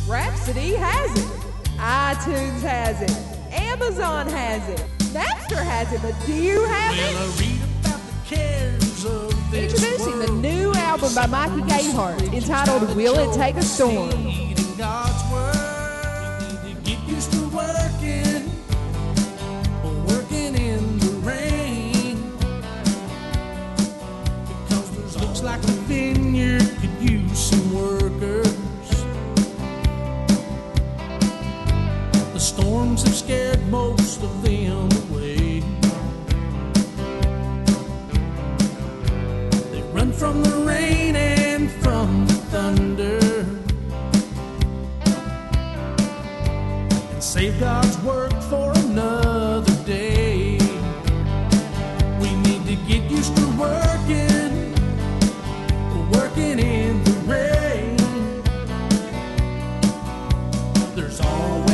Rhapsody has it. iTunes has it. Amazon has it. Napster has it, but do you have it? Well, I read about the cares of this Introducing the world. new album by Mikey Gayheart entitled Will It Take a Storm? Reading God's word. You need to get used to working in the rain. Because there's looks like a vineyard could use some workers. The storms have scared most of them away. They run from the rain and from the thunder and save God's work for another day. We need to get used to working in the rain. There's always